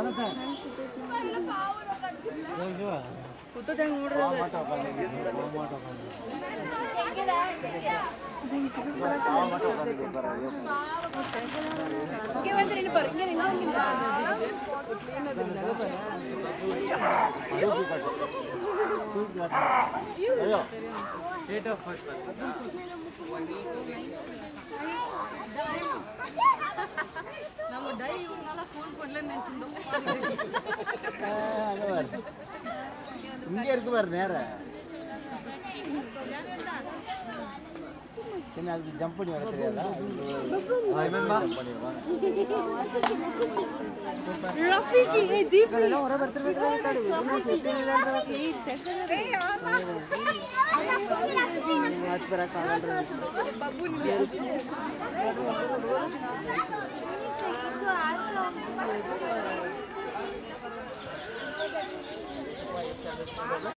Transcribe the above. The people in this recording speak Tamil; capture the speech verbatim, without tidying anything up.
நம்ம டை இவனால ஃபோன் பண்ணல நினைச்சிருந்தோம். இங்க இருக்கு பாரு நேர. என்ன அதுக்கு ஜம்ப் பண்ணி வர தெரியாதா? ரஃபீகி ஏ தீப் எல்லாம் ஒரே பர்த்டே வைக்கறாங்க என்ன செட்டிங் இல்லன்றதுக்கு ஏய் ஆமா आज पर कागज बाबू ने तो आज